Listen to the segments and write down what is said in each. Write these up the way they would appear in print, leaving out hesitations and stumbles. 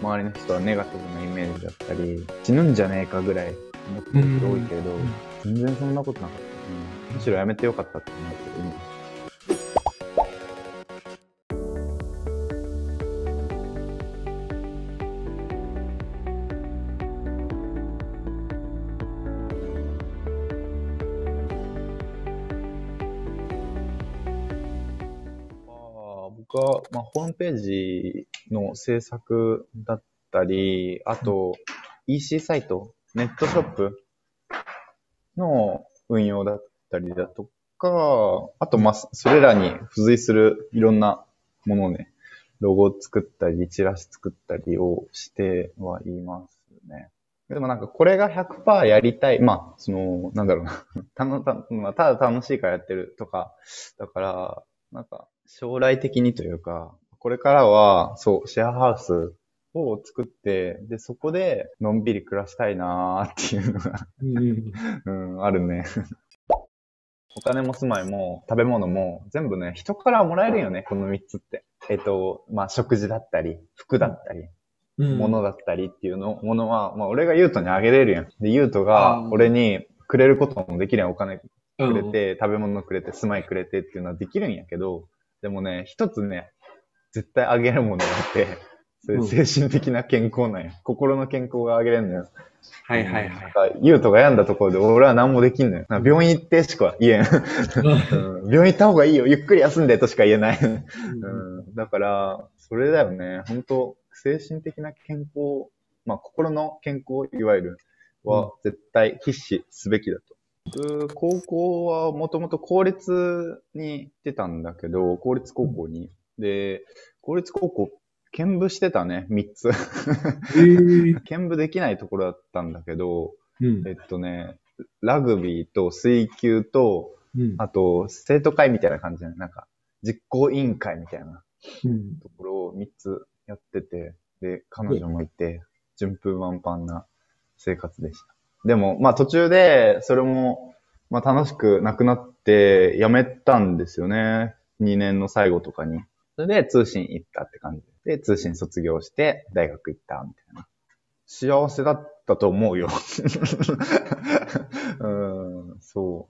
周りの人はネガティブなイメージだったり、死ぬんじゃねえかぐらい思ってる人多いけど、全然そんなことなかった。むしろやめてよかったって思うけど、今。僕は、ホームページの制作だったり、あと、EC サイト、ネットショップの運用だったりだとか、あと、それらに付随するいろんなものをね、ロゴを作ったり、チラシ作ったりをしてはいますね。でもなんかこれが 100% やりたい。なんだろうな。ただ楽しいからやってるとか。だから、なんか将来的にというか、これからは、そう、シェアハウスを作って、で、そこでのんびり暮らしたいなーっていうのがあるね。お金も住まいも食べ物も全部ね、人からもらえるよね、この3つって。食事だったり、服だったり、物だったりっていうものは、俺がユートにあげれるやん。で、ユートが俺にくれることもできるやん。お金くれて、食べ物くれて、住まいくれてっていうのはできるんやけど、でもね、一つね、絶対あげるものがあって、それ精神的な健康なんや。心の健康があげれんのよ。 はいはいはい。 ユートが病んだところで俺は何もできんのよ。病院行ってしか言えん。病院行った方がいいよ。ゆっくり休んでとしか言えない。だから、それだよね。本当精神的な健康、心の健康、いわゆる、は絶対必死すべきだと。僕、高校はもともと公立に行ってたんだけど、公立高校に。で、公立高校、兼部してたね、3つ。兼部できないところだったんだけど、ラグビーと水球と、あと、生徒会みたいな感じで、なんか、実行委員会みたいなところを3つやってて、で、彼女もいて、順風満帆な生活でした。でも、途中で、それも、楽しくなくなって、やめたんですよね。2年の最後とかに。それで通信行ったって感じで、通信卒業して大学行ったみたいな。幸せだったと思うよ。そう。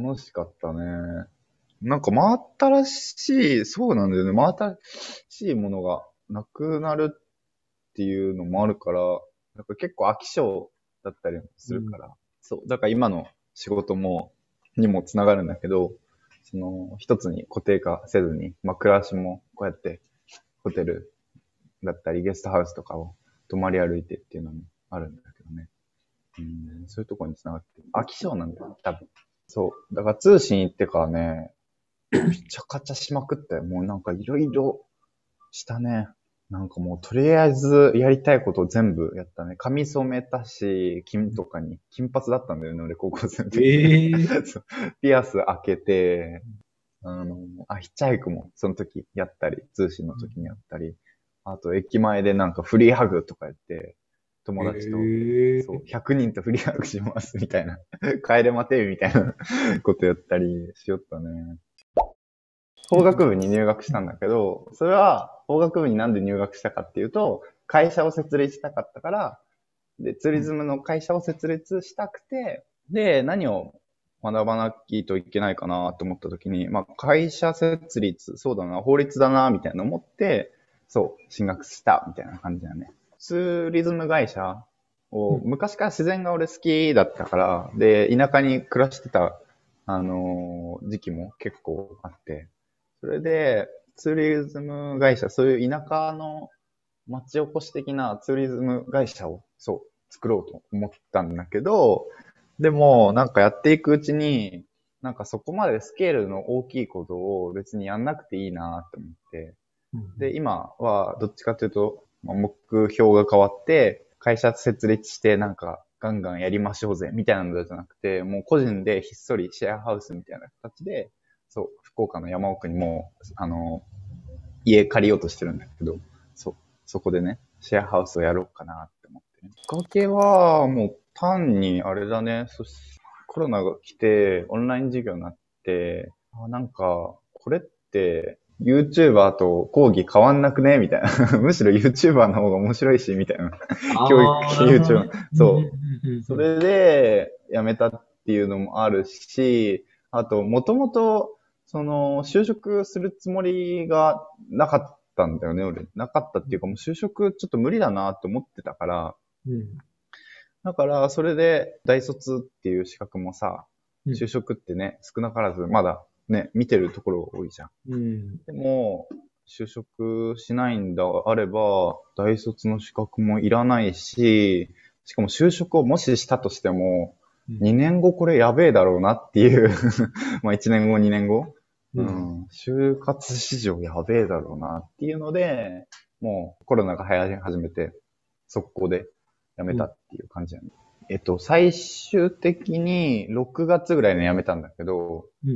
楽しかったね。なんか真新しい、そうなんだよね。真新しいものがなくなるっていうのもあるから、なんか結構飽き性だったりもするから。そう。だから今の仕事にもつながるんだけど、一つに固定化せずに、暮らしもこうやってホテルだったりゲストハウスとかを泊まり歩いてっていうのもあるんだけどね。そういうところにつながってる。飽き性なんだよ、多分。そう。だから通信行ってからね、めちゃくちゃしまくったよ。もうなんかいろいろしたね。なんかもうとりあえずやりたいことを全部やったね。髪染めたし、金髪だったんだよね、俺高校生の時。ピアス開けて、ヒッチハイクもその時やったり、通信の時にやったり、あと駅前でなんかフリーハグとかやって、友達と、そう、100人とフリーハグしますみたいな、帰れ待てみたいなことやったりしよったね。法学部に入学したんだけど、それは法学部になんで入学したかっていうと、会社を設立したかったから、で、ツーリズムの会社を設立したくて、で、何を学ばなきゃいけないかなと思った時に、会社設立、そうだな、法律だな、みたいな思って、そう、進学したみたいな感じだね。ツーリズム会社を、昔から自然が俺好きだったから、で、田舎に暮らしてた、時期も結構あって、それで、ツーリズム会社、そういう田舎の町おこし的なツーリズム会社を、そう、作ろうと思ったんだけど、でも、なんかやっていくうちに、なんかそこまでスケールの大きいことを別にやんなくていいなって思って、で、今はどっちかというと、目標が変わって、会社設立してなんかガンガンやりましょうぜ、みたいなのじゃなくて、もう個人でひっそりシェアハウスみたいな形で、そう、福岡の山奥にも、家借りようとしてるんだけど、そう、そこでね、シェアハウスをやろうかなって思ってね。きっかけは、もう単にあれだね、コロナが来て、オンライン授業になって、なんか、これって、 YouTuber と講義変わんなくねみたいな。むしろ YouTuber の方が面白いし、みたいな。教育ああ、なるほど YouTuber。 ね。 そう。そうんれで辞めたっていうのもあるし、あと、もともと、就職するつもりがなかったんだよね、俺。なかったっていうか、もう就職ちょっと無理だなって思ってたから、 うん。 だから、それで、大卒っていう資格もさ、 うん。 就職ってね、少なからずまだね、見てるところ多いじゃん。 うん。 でも、就職しないんだあれば、大卒の資格もいらないし、しかも就職をもししたとしても、 うん。 2年後これやべえだろうなっていうまあ1年後、2年後、 うん。 就活市場やべえだろうなっていうので、もうコロナが流行り始めて、速攻で辞めうん。 たっていう感じやね。最終的に6月ぐらいに辞めたんだけど、 うん。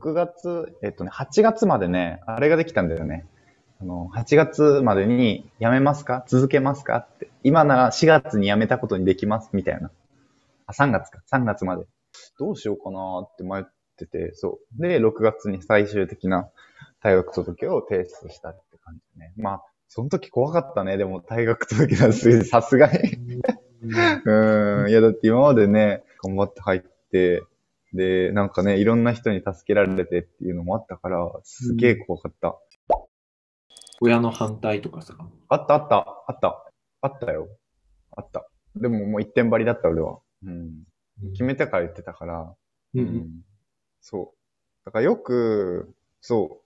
6月、8月までね、あれができたんだよね。8月までに辞めますか続けますかって。今なら4月に辞めたことにできますみたいな。あ、3月か。3月まで。どうしようかなって迷ってて、そう。で、6月に最終的な退学届を提出したって感じね。まあ、その時怖かったね。でも退学届出す、さすがに。いや、だって今までね、頑張って入って、で、なんかね、いろんな人に助けられてっていうのもあったから、すげえ怖かった。 親の反対とかさ。 あったあった、あった。あったよ。あった。でももう一点張りだった俺は。うん。 うん。 決めてから言ってたから、 うん。 うん。そう。だからよく、そう、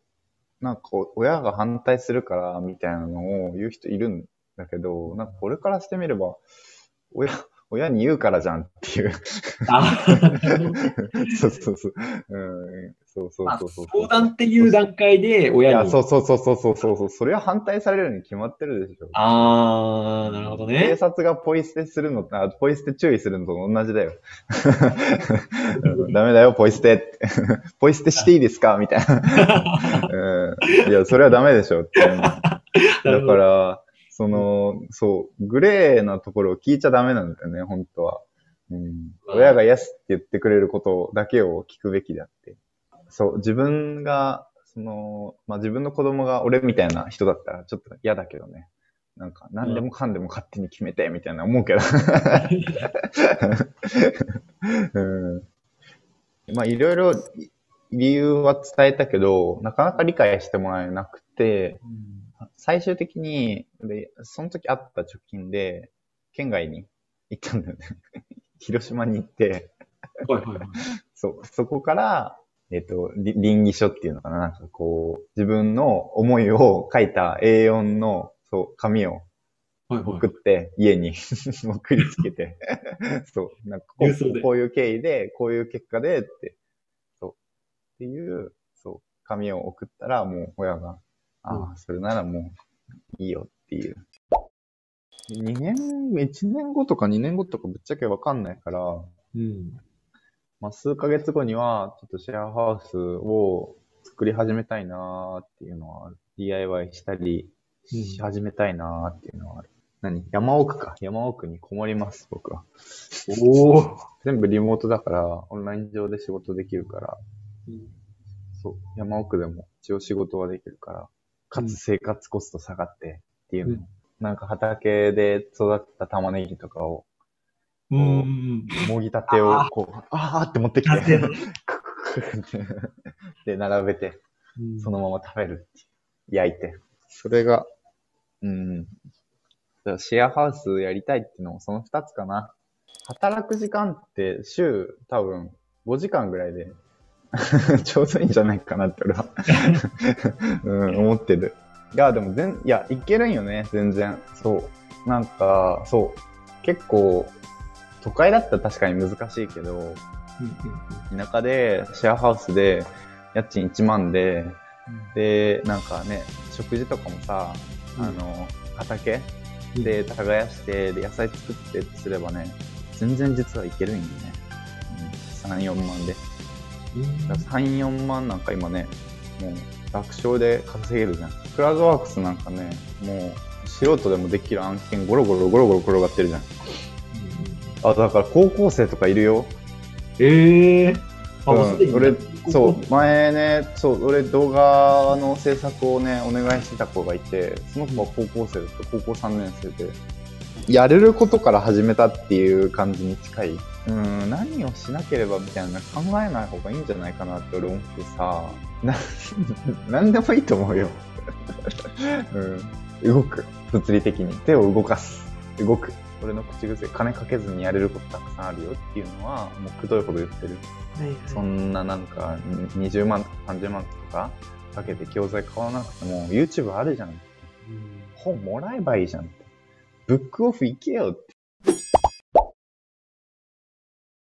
なんか親が反対するからみたいなのを言う人いるんだけど、なんか俺からしてみれば、親、親に言うからじゃんっていう。 ああ、なるほどね。 そうそうそう。うん。そうそうまあ、 そうそうそうそう。 相談っていう段階でいや、そ親に。 うそうそうそうそうそう。それは反対されるに決まってるでしょ。 ああ、なるほうん、警どね。 察がポイ捨てするの、ポイ捨て注意するのと同じだよ。ダメだよ、ポイ捨てって。ポイ捨てしていいですかみたいな。いや、それはダメでしょっていうの。だなるほど。 から、そう、グレーなところを聞いちゃダメなんだよね、本当は。親まあ、 がイエスって言ってくれることだけを聞くべきであって。そう、自分が、まあ、自分の子供が俺みたいな人だったらちょっと嫌だけどね。なんか、何でもかんでも勝手に決めて、みたいな思うけど。うん、まあ、いろいろ理由は伝えたけど、なかなか理解してもらえなくて、 うん。 最終的に、その時あった貯金で、県外に行ったんだよね。広島に行って、 はいはいはい。 そう、そこから、稟議書っていうのかな、なんかこう、自分の思いを書いた A4 の、そう、紙をはいはいは送って、家に送りつけて、そう、なんかい。郵送で。 こういう経緯で、こういう結果で、って、そう、っていう、そう、紙を送ったら、もう親が、ああ、 うん。 それならもういいよっていう。2年、1年後とか2年後とかぶっちゃけわかんないから、 うん。 まあ、数ヶ月後には、ちょっとシェアハウスを作り始めたいなーっていうのはある。DIY したりうん。 し始めたいなーっていうのはある。山奥か。山奥にこもります、僕は。 おお。 全部リモートだから、オンライン上で仕事できるから、 うん。 そう、山奥でも一応仕事はできるから、かつうん。 生活コスト下がってっていううん。 の。なんか畑で育った玉ねぎとかを、 うこん。 う、もぎたてを、 あこう、あーって持ってきて、 あ、風のね。 で、並べて、 うん。 そのまま食べるっていう。焼いて。それが、うん。シェアハウスやりたいっていうのもその二つかな。働く時間って週多分5時間ぐらいでちょうどいいんじゃないかなって俺は思ってる。いや、でもいや、いけるんよね、全然。そう。なんか、そう。結構、都会だったら確かに難しいけど、 うん。 田舎でシェアハウスで家賃1万で、で、なんかね、食事とかもさ、 うん。 畑うん。 で耕して、で、野菜作ってってすればね、全然実はいけるんよね。3、4万で。 うん。 だから3、4万なんか今ね、もう楽勝で稼げるじゃん。クラウドワークスなんかね、もう素人でもできる案件ゴロゴロゴロゴロ転がってるじゃん。 うん。 あ、だから高校生とかいるよ。 ええー。あ、もうすでに俺、 やってる。 そう、前ね、そう、俺動画の制作をね、お願いしてた子がいて、その子は高校生だった、高校3年生で、やれることから始めたっていう感じに近い。何をしなければみたいな考えない方がいいんじゃないかなって俺思ってさ、なんでもいいと思うよ。動く。物理的に。手を動かす。動く。俺の口癖、金かけずにやれることたくさんあるよっていうのは、もうくどいほど言ってる。 はいはい、 そんななんか、20万とか30万とかかけて教材買わなくても、YouTube あるじゃん。本もらえばいいじゃん。ブックオフ行けよって。